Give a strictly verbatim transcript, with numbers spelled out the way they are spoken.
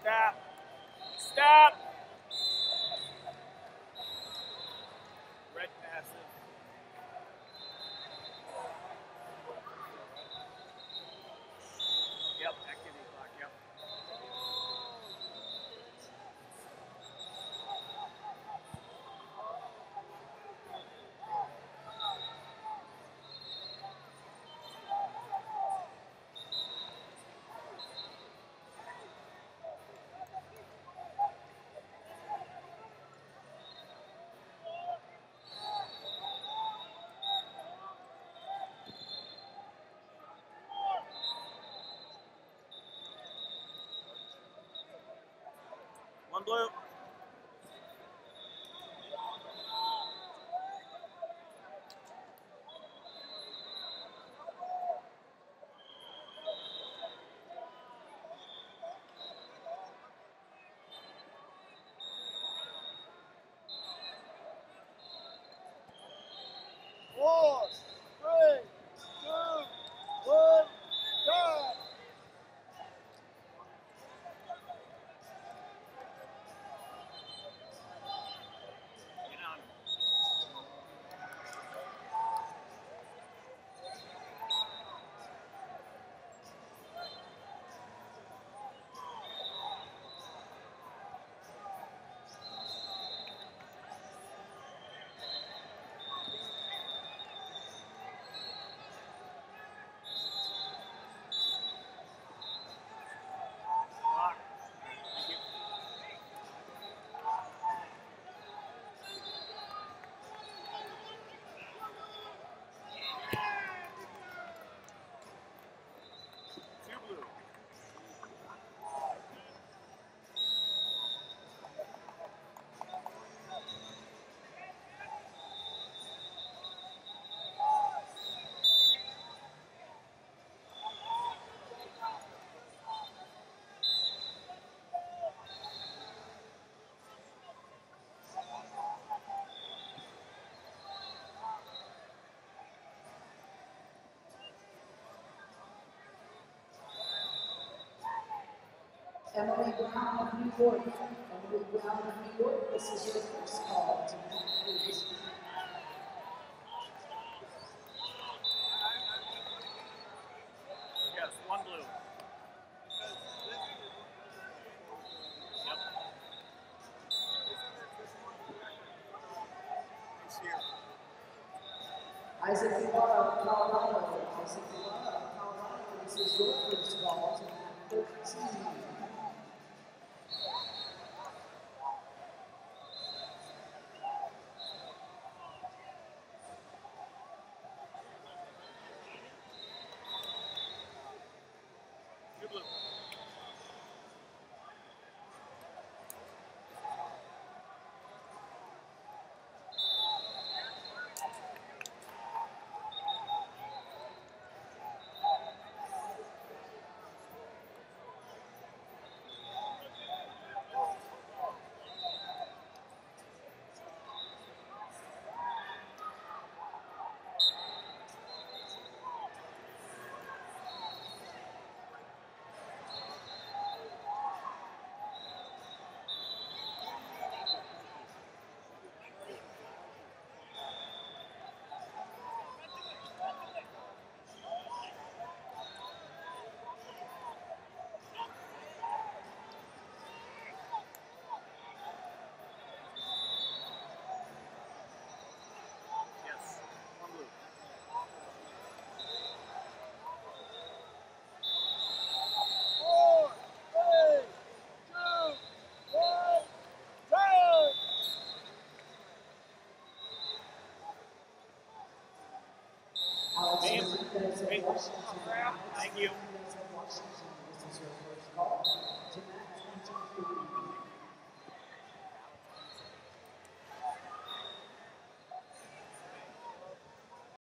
Stop. Stop. Red passive. Yep, activity clock, yep. One blue. Four, three, two, one, time. Get on. Block. Thank you. Two blue. Emily Brown of New York. Emily Brown of New York, this is your first call to Matt, please. Yes, one blue. Yep. It's here. Isaac Ibarra of Colorado. Isaac Ibarra of Colorado, this is your first call to Matt, thirteen. Two blue. Yes, one blue. Four, three, two, one, time. Alex Ma'am. Hernandez of Hey. Washington. Alex Thank you. Hernandez of Washington, this is your first call to Matt, twenty-three.